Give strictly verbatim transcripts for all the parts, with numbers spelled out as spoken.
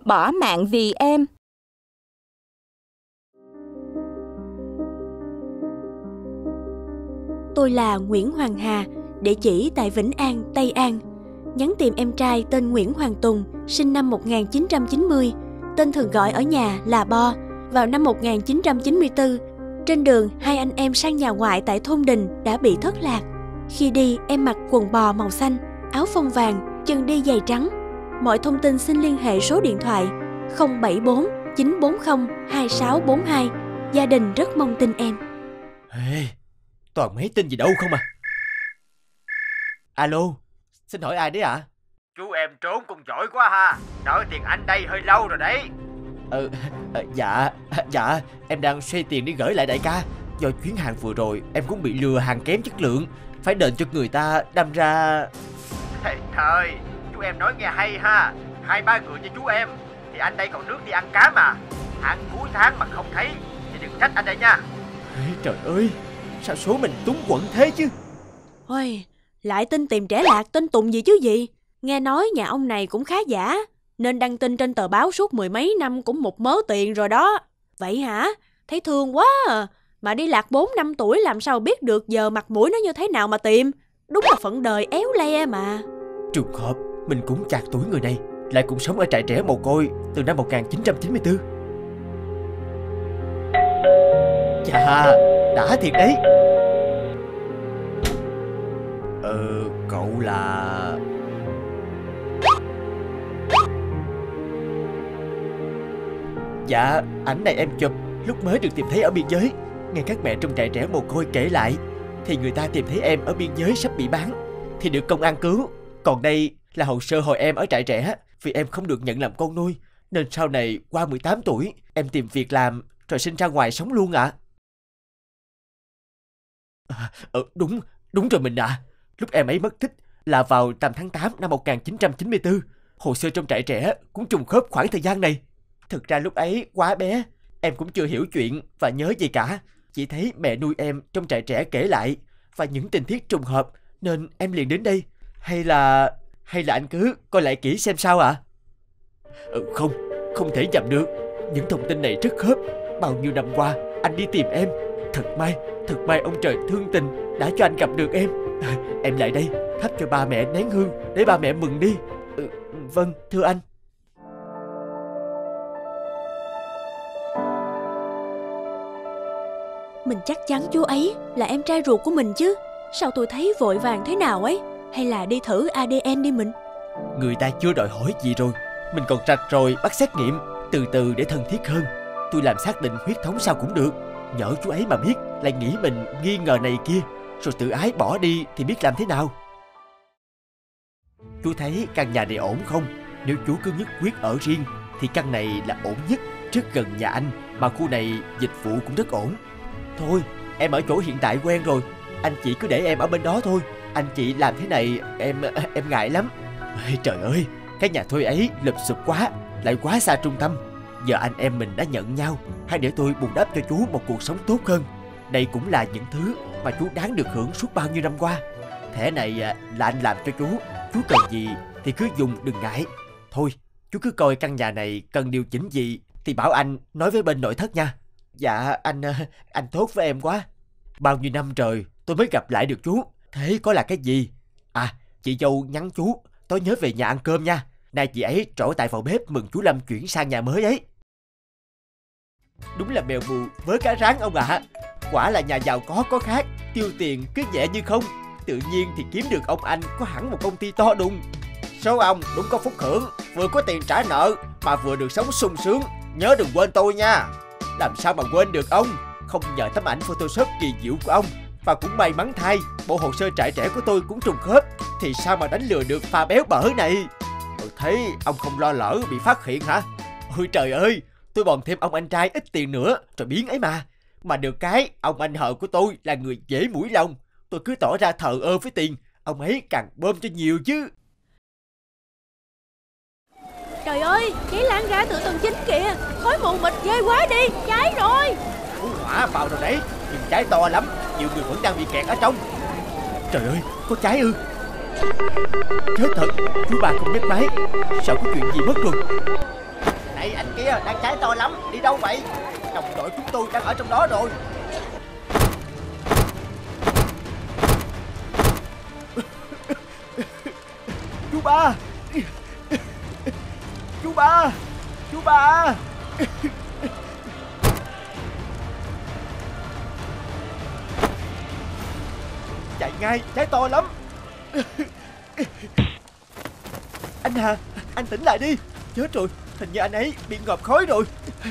bỏ mạng vì em. Tôi là Nguyễn Hoàng Hà, địa chỉ tại Vĩnh An, Tây An. Nhắn tìm em trai tên Nguyễn Hoàng Tùng, sinh năm một nghìn chín trăm chín mươi, tên thường gọi ở nhà là Bo. Vào năm một nghìn chín trăm chín mươi tư, trên đường hai anh em sang nhà ngoại tại thôn Đình đã bị thất lạc. Khi đi, em mặc quần bò màu xanh, áo phông vàng, chân đi giày trắng. Mọi thông tin xin liên hệ số điện thoại không bảy bốn chín bốn không hai sáu bốn hai. Gia đình rất mong tin em. Ê, toàn mấy tin gì đâu không à. Alo, xin hỏi ai đấy ạ? À? Chú em trốn cũng giỏi quá ha. Nợ tiền anh đây hơi lâu rồi đấy. Ờ, dạ, dạ, em đang xoay tiền đi gửi lại đại ca. Do chuyến hàng vừa rồi em cũng bị lừa hàng kém chất lượng, phải đền cho người ta, đâm ra... Thầy thời, chú em nói nghe hay ha. Hai ba người như chú em thì anh đây còn nước đi ăn cá mà. Hạn cuối tháng mà không thấy thì đừng trách anh đây nha. Ê, trời ơi, sao số mình túng quẫn thế chứ. Ôi, lại tin tìm trẻ lạc tên Tùng gì chứ gì. Nghe nói nhà ông này cũng khá giả, nên đăng tin trên tờ báo suốt mười mấy năm cũng một mớ tiền rồi đó. Vậy hả? Thấy thương quá à. Mà đi lạc bốn năm tuổi làm sao biết được giờ mặt mũi nó như thế nào mà tìm. Đúng là phận đời éo le mà. Trùng hợp mình cũng chạc tuổi người này, lại cùng sống ở trại trẻ mồ côi từ năm một nghìn chín trăm chín mươi tư. Chà, đã thiệt đấy. Ờ, cậu là... Dạ, ảnh này em chụp lúc mới được tìm thấy ở biên giới. Nghe các mẹ trong trại trẻ mồ côi kể lại thì người ta tìm thấy em ở biên giới sắp bị bán thì được công an cứu. Còn đây là hồ sơ hồi em ở trại trẻ. Vì em không được nhận làm con nuôi nên sau này qua mười tám tuổi em tìm việc làm rồi sinh ra ngoài sống luôn ạ. À, ờ, đúng, đúng rồi mình ạ. À. Lúc em ấy mất tích là vào tầm tháng tám năm một nghìn chín trăm chín mươi tư. Hồ sơ trong trại trẻ cũng trùng khớp khoảng thời gian này. Thực ra lúc ấy quá bé, em cũng chưa hiểu chuyện và nhớ gì cả. Chỉ thấy mẹ nuôi em trong trại trẻ kể lại và những tình tiết trùng hợp nên em liền đến đây. Hay là... hay là anh cứ coi lại kỹ xem sao ạ? À? Ừ, không, không thể nhầm được. Những thông tin này rất khớp. Bao nhiêu năm qua anh đi tìm em. Thật may, thật may ông trời thương tình đã cho anh gặp được em. À, em lại đây thắp cho ba mẹ nén hương để ba mẹ mừng đi. Ừ, vâng, thưa anh. Mình chắc chắn chú ấy là em trai ruột của mình chứ. Sao tôi thấy vội vàng thế nào ấy. Hay là đi thử a đê en đi mình. Người ta chưa đòi hỏi gì rồi, mình còn rạch rồi bắt xét nghiệm. Từ từ để thân thiết hơn. Tôi làm xác định huyết thống sao cũng được. Nhỡ chú ấy mà biết lại nghĩ mình nghi ngờ này kia, rồi tự ái bỏ đi thì biết làm thế nào. Chú thấy căn nhà này ổn không? Nếu chú cứ nhất quyết ở riêng thì căn này là ổn nhất, rất gần nhà anh. Mà khu này dịch vụ cũng rất ổn. Thôi, em ở chỗ hiện tại quen rồi. Anh chị cứ để em ở bên đó thôi. Anh chị làm thế này em em ngại lắm. Ê, trời ơi, cái nhà thuê ấy lụp xụp quá, lại quá xa trung tâm. Giờ anh em mình đã nhận nhau, hãy để tôi bù đắp cho chú một cuộc sống tốt hơn. Đây cũng là những thứ mà chú đáng được hưởng suốt bao nhiêu năm qua. Thẻ này là anh làm cho chú. Chú cần gì thì cứ dùng, đừng ngại. Thôi, chú cứ coi căn nhà này cần điều chỉnh gì thì bảo anh nói với bên nội thất nha. Dạ, anh anh tốt với em quá. Bao nhiêu năm trời tôi mới gặp lại được chú. Thế có là cái gì? À, chị dâu nhắn chú tối nhớ về nhà ăn cơm nha. Nay chị ấy trổ tài vào bếp mừng chú Lâm chuyển sang nhà mới ấy. Đúng là bèo bù với cá rán ông ạ. À. Quả là nhà giàu có có khác, tiêu tiền cứ nhẹ như không. Tự nhiên thì kiếm được ông anh có hẳn một công ty to đùng. Số ông đúng có phúc hưởng, vừa có tiền trả nợ mà vừa được sống sung sướng. Nhớ đừng quên tôi nha. Làm sao mà quên được ông. Không nhờ tấm ảnh Photoshop kỳ diệu của ông. Và cũng may mắn thay, bộ hồ sơ trại trẻ của tôi cũng trùng khớp. Thì sao mà đánh lừa được pha béo bở này. Tôi thấy ông không lo lỡ bị phát hiện hả? Ôi trời ơi, tôi bòn thêm ông anh trai ít tiền nữa rồi biến ấy mà. Mà được cái, ông anh hợ của tôi là người dễ mũi lòng. Tôi cứ tỏ ra thờ ơ với tiền, ông ấy càng bơm cho nhiều chứ. Trời ơi, cháy lan ra từ tầng chín kìa. Khói mù mịt ghê quá đi, cháy rồi. Cứu hỏa vào rồi đấy, nhưng cháy to lắm. Nhiều người vẫn đang bị kẹt ở trong. Trời ơi, có cháy ư? Chết thật, chú ba không nhấc máy. Sao có chuyện gì mất rồi? này, anh kia đang cháy to lắm. Đi đâu vậy? Đồng đội chúng tôi đang ở trong đó rồi. Chú ba, chú ba, chú ba. Chạy ngay, cháy to lắm. Anh Hà, anh tỉnh lại đi. Chết rồi, hình như anh ấy bị ngộp khói rồi.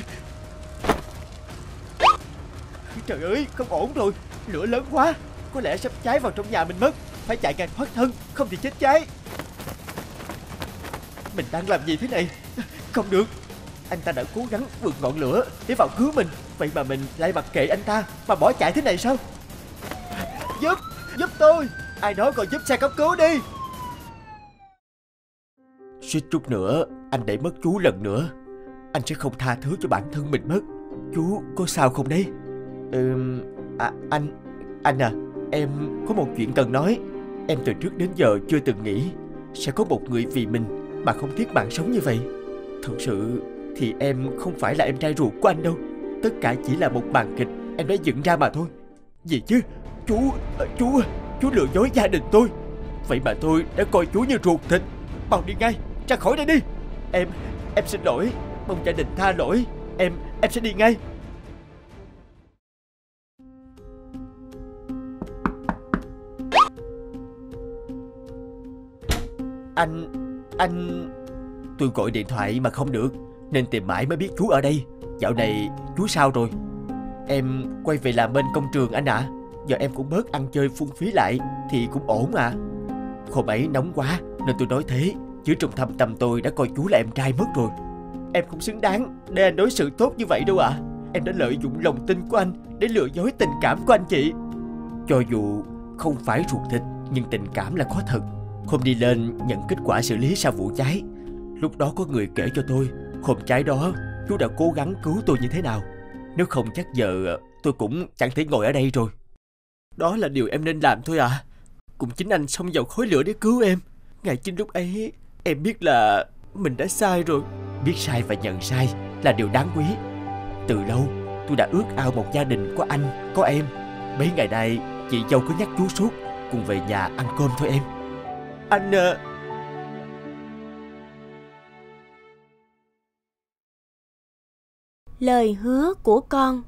Trời ơi, không ổn rồi. Lửa lớn quá, có lẽ sắp cháy vào trong nhà mình mất. Phải chạy càng thoát thân, không thì chết cháy. Mình đang làm gì thế này? Không được. Anh ta đã cố gắng vượt ngọn lửa để vào cứu mình, vậy mà mình lại mặc kệ anh ta mà bỏ chạy thế này sao? Giúp, giúp tôi. Ai đó còn giúp xe cấp cứu đi. Suýt chút nữa anh để mất chú lần nữa. Anh sẽ không tha thứ cho bản thân mình mất. Chú có sao không đấy? Ừm, à, anh, anh à, em có một chuyện cần nói. Em từ trước đến giờ chưa từng nghĩ sẽ có một người vì mình mà không tiếc mạng sống như vậy. Thật sự thì em không phải là em trai ruột của anh đâu. Tất cả chỉ là một màn kịch em đã dựng ra mà thôi. Gì chứ? Chú, chú, chú lừa dối gia đình tôi. Vậy mà tôi đã coi chú như ruột thịt. Mau đi ngay, ra khỏi đây đi. Em, em xin lỗi. Mong gia đình tha lỗi. Em, em sẽ đi ngay. Anh, anh... Tôi gọi điện thoại mà không được, nên tìm mãi mới biết chú ở đây. Dạo này chú sao rồi? Em quay về làm bên công trường anh ạ. à. Giờ em cũng bớt ăn chơi phung phí lại thì cũng ổn à. Hôm ấy nóng quá nên tôi nói thế, chứ trong thâm tâm tôi đã coi chú là em trai mất rồi. Em không xứng đáng để anh đối xử tốt như vậy đâu ạ. à. Em đã lợi dụng lòng tin của anh để lừa dối tình cảm của anh chị. Cho dù không phải ruột thịt, nhưng tình cảm là có thật. Hôm đi lên nhận kết quả xử lý sau vụ cháy, lúc đó có người kể cho tôi hôm cháy đó chú đã cố gắng cứu tôi như thế nào. Nếu không chắc giờ tôi cũng chẳng thể ngồi ở đây rồi. Đó là điều em nên làm thôi à. Cũng chính anh xông vào khói lửa để cứu em. Ngay chính lúc ấy em biết là mình đã sai rồi. Biết sai và nhận sai là điều đáng quý. Từ lâu tôi đã ước ao một gia đình có anh, có em. Mấy ngày nay chị dâu cứ nhắc chú suốt, cùng về nhà ăn cơm thôi em. Anh... Uh... Lời hứa của con.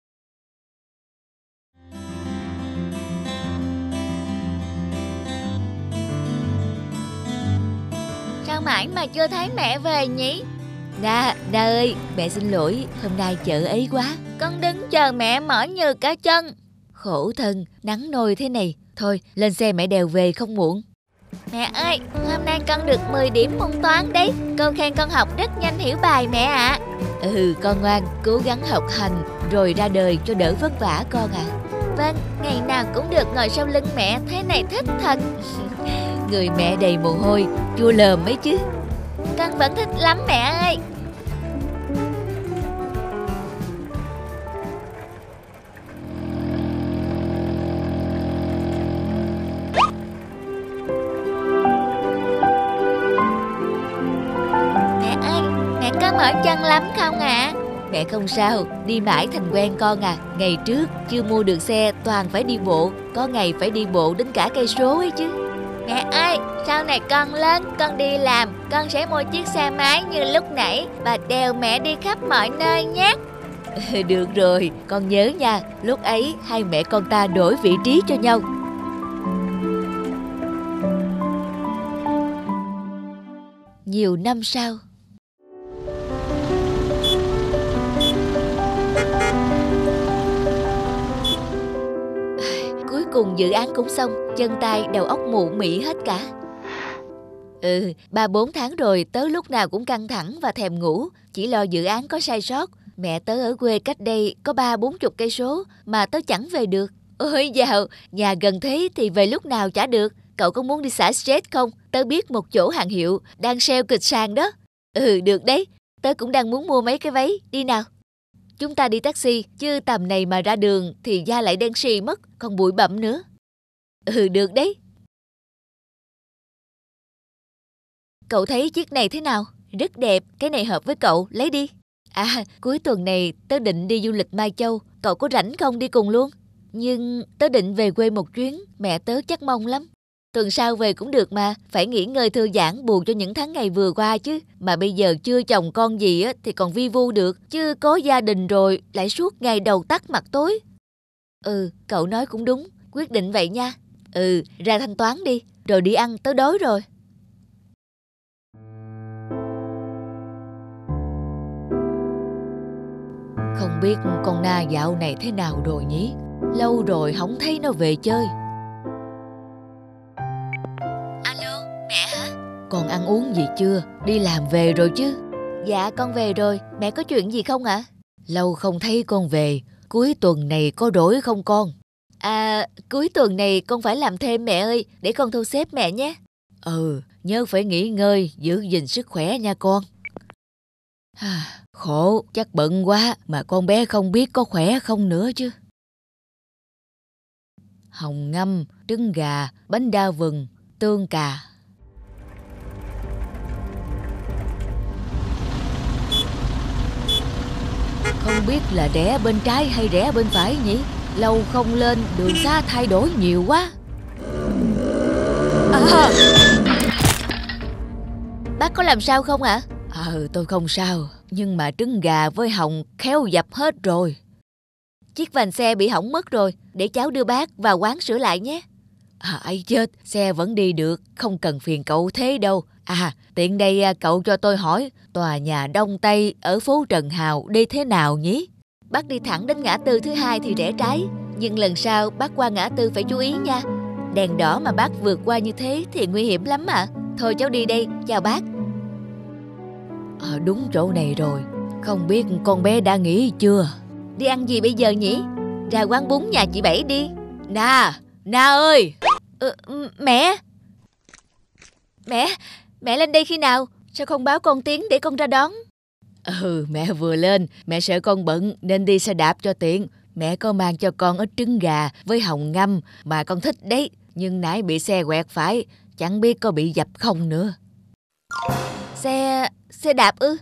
Sao mãi mà chưa thấy mẹ về nhỉ? Na, Na ơi, mẹ xin lỗi, hôm nay chợ ấy quá. Con đứng chờ mẹ mỏi như cả chân. Khổ thân, nắng nôi thế này. Thôi, lên xe mẹ đèo về không muộn. Mẹ ơi, hôm nay con được mười điểm môn toán đấy. Cô khen con học rất nhanh hiểu bài mẹ ạ. à. Ừ, con ngoan, cố gắng học hành rồi ra đời cho đỡ vất vả con ạ. à. Vâng, ngày nào cũng được ngồi sau lưng mẹ, thế này thích thật. Người mẹ đầy mồ hôi, chua lờm mấy chứ. Con vẫn thích lắm mẹ ơi. Mẹ ơi, mẹ có mỏi chân lắm không ạ? À? Mẹ không sao, đi mãi thành quen con à. Ngày trước chưa mua được xe toàn phải đi bộ, có ngày phải đi bộ đến cả cây số ấy chứ. Mẹ ơi, sau này con lớn, con đi làm, con sẽ mua chiếc xe máy như lúc nãy và đèo mẹ đi khắp mọi nơi nhé. Được rồi, con nhớ nha, lúc ấy hai mẹ con ta đổi vị trí cho nhau. Nhiều năm sau. Cuối cùng dự án cũng xong, chân tay đầu óc mụ mị hết cả. Ừ, ba bốn tháng rồi tớ lúc nào cũng căng thẳng và thèm ngủ, chỉ lo dự án có sai sót. Mẹ tớ ở quê cách đây có ba bốn chục cây số mà tớ chẳng về được. Ôi dào, nhà gần thế thì về lúc nào chả được. Cậu có muốn đi xả stress không? Tớ biết một chỗ hàng hiệu đang sale kịch sàn đó. Ừ, được đấy, tớ cũng đang muốn mua mấy cái váy, đi nào. Chúng ta đi taxi, chứ tầm này mà ra đường thì da lại đen xì mất, còn bụi bặm nữa. Ừ, được đấy. Cậu thấy chiếc này thế nào? rất đẹp, cái này hợp với cậu, lấy đi. À, cuối tuần này tớ định đi du lịch Mai Châu, cậu có rảnh không đi cùng luôn? Nhưng tớ định về quê một chuyến, mẹ tớ chắc mong lắm. Tuần sau về cũng được mà, phải nghỉ ngơi thư giãn bù cho những tháng ngày vừa qua chứ. Mà bây giờ chưa chồng con gì á thì còn vi vu được, chứ có gia đình rồi lại suốt ngày đầu tắt mặt tối. Ừ, cậu nói cũng đúng, quyết định vậy nha. Ừ, ra thanh toán đi, rồi đi ăn, tớ đói rồi. Không biết con Na dạo này thế nào rồi nhỉ? Lâu rồi không thấy nó về chơi. Alo, mẹ hả? Con ăn uống gì chưa? Đi làm về rồi chứ? Dạ con về rồi, mẹ có chuyện gì không ạ? Lâu không thấy con về, cuối tuần này có rỗi không con? À, cuối tuần này con phải làm thêm mẹ ơi, để con thu xếp mẹ nhé. Ừ, nhớ phải nghỉ ngơi, giữ gìn sức khỏe nha con. Khổ, chắc bận quá mà con bé không biết có khỏe không nữa chứ. Hồng ngâm, trứng gà, bánh đa vừng, tương cà. Không biết là rẽ bên trái hay rẽ bên phải nhỉ? Lâu không lên, đường xá thay đổi nhiều quá. À, bác có làm sao không ạ? Ờ, tôi không sao, nhưng mà trứng gà với hồng khéo dập hết rồi. Chiếc vành xe bị hỏng mất rồi, để cháu đưa bác vào quán sửa lại nhé. À, ấy chết, xe vẫn đi được, không cần phiền cậu thế đâu. À, tiện đây cậu cho tôi hỏi, tòa nhà Đông Tây ở phố Trần Hào đi thế nào nhỉ? Bác đi thẳng đến ngã tư thứ hai thì rẽ trái, nhưng lần sau bác qua ngã tư phải chú ý nha. Đèn đỏ mà bác vượt qua như thế thì nguy hiểm lắm ạ. À. Thôi cháu đi đây, chào bác. À, đúng chỗ này rồi, không biết con bé đã nghỉ chưa? Đi ăn gì bây giờ nhỉ? Ra quán bún nhà chị Bảy đi. Na, Na ơi! Ừ, mẹ! Mẹ, mẹ lên đây khi nào? Sao không báo con tiếng để con ra đón? Ừ, mẹ vừa lên, mẹ sợ con bận nên đi xe đạp cho tiện. Mẹ có mang cho con ít trứng gà với hồng ngâm mà con thích đấy. Nhưng nãy bị xe quẹt phải, chẳng biết có bị dập không nữa. Xe... xe đạp ư?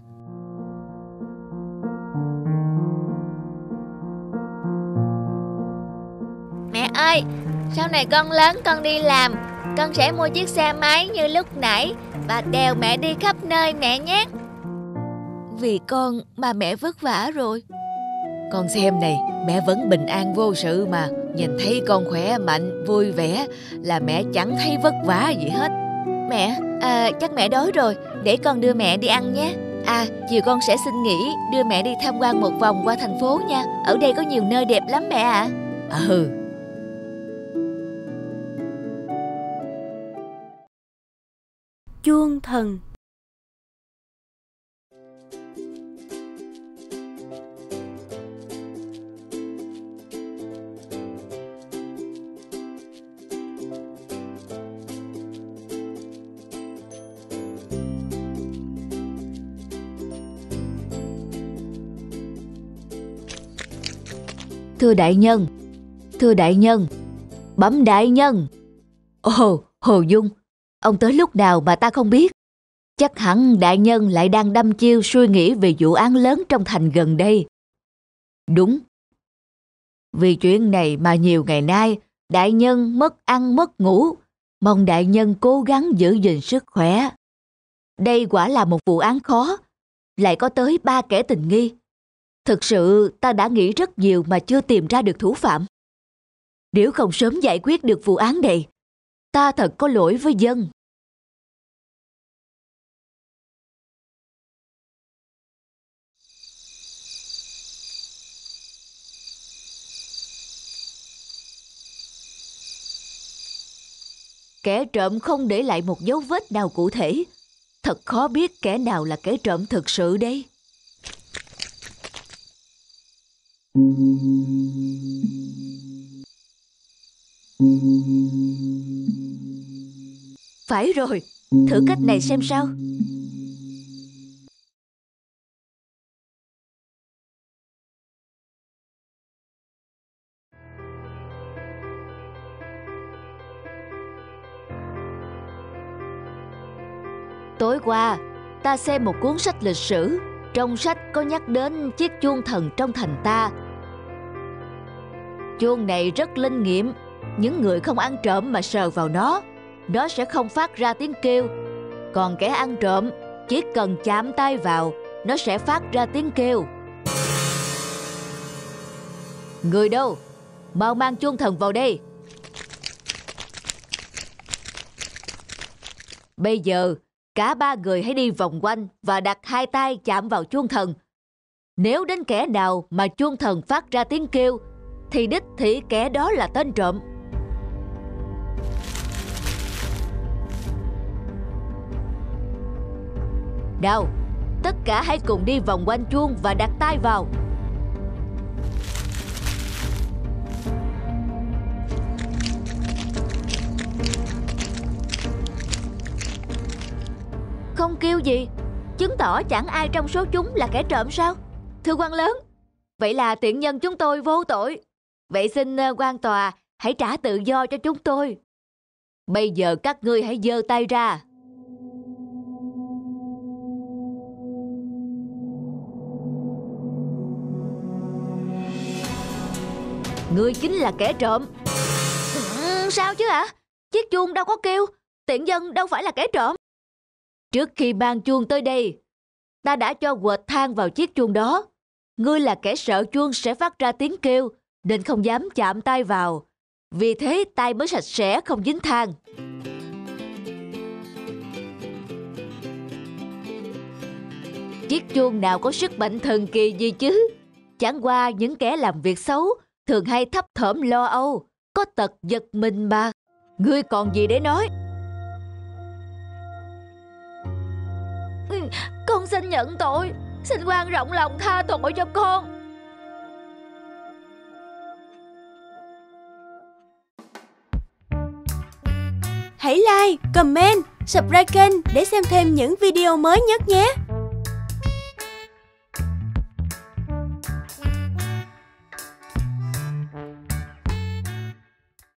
Mẹ ơi, sau này con lớn con đi làm, con sẽ mua chiếc xe máy như lúc nãy và đèo mẹ đi khắp nơi mẹ nhé. Vì con mà mẹ vất vả rồi. Con xem này, mẹ vẫn bình an vô sự mà. Nhìn thấy con khỏe mạnh, vui vẻ là mẹ chẳng thấy vất vả gì hết. Mẹ, à, chắc mẹ đói rồi, để con đưa mẹ đi ăn nhé. À, chiều con sẽ xin nghỉ đưa mẹ đi tham quan một vòng qua thành phố nha. Ở đây có nhiều nơi đẹp lắm mẹ ạ. À. Ừ. Chuông thần. Thưa đại nhân, thưa đại nhân, bẩm đại nhân. Ồ, Hồ Dung, ông tới lúc nào mà ta không biết? Chắc hẳn đại nhân lại đang đăm chiêu suy nghĩ về vụ án lớn trong thành gần đây. Đúng. Vì chuyện này mà nhiều ngày nay, đại nhân mất ăn mất ngủ. Mong đại nhân cố gắng giữ gìn sức khỏe. Đây quả là một vụ án khó, lại có tới ba kẻ tình nghi. Thực sự ta đã nghĩ rất nhiều mà chưa tìm ra được thủ phạm. Nếu không sớm giải quyết được vụ án này, ta thật có lỗi với dân. Kẻ trộm không để lại một dấu vết nào cụ thể. Thật khó biết kẻ nào là kẻ trộm thực sự đây. Phải rồi, thử cách này xem sao. Tối qua, ta xem một cuốn sách lịch sử. Trong sách có nhắc đến chiếc chuông thần trong thành ta. Chuông này rất linh nghiệm. Những người không ăn trộm mà sờ vào nó, nó sẽ không phát ra tiếng kêu. Còn kẻ ăn trộm chỉ cần chạm tay vào, nó sẽ phát ra tiếng kêu. Người đâu? Mau mang chuông thần vào đây. Bây giờ, cả ba người hãy đi vòng quanh và đặt hai tay chạm vào chuông thần. Nếu đến kẻ nào mà chuông thần phát ra tiếng kêu, thì đích thị kẻ đó là tên trộm. Nào, tất cả hãy cùng đi vòng quanh chuông và đặt tay vào. Không kêu gì, chứng tỏ chẳng ai trong số chúng là kẻ trộm sao? Thưa quan lớn, vậy là tiện nhân chúng tôi vô tội. Vậy xin quan tòa hãy trả tự do cho chúng tôi. Bây giờ các ngươi hãy giơ tay ra. Ngươi chính là kẻ trộm. Ừ, sao chứ hả? Chiếc chuông đâu có kêu, tiện nhân đâu phải là kẻ trộm. Trước khi mang chuông tới đây, ta đã cho quệt than vào chiếc chuông đó. Ngươi là kẻ sợ chuông sẽ phát ra tiếng kêu, nên không dám chạm tay vào. Vì thế tay mới sạch sẽ không dính than. Chiếc chuông nào có sức mạnh thần kỳ gì chứ? Chẳng qua những kẻ làm việc xấu thường hay thấp thỏm lo âu, có tật giật mình mà. Ngươi còn gì để nói? Con xin nhận tội, xin quan rộng lòng tha tội cho con. Hãy like, comment, subscribe kênh để xem thêm những video mới nhất nhé.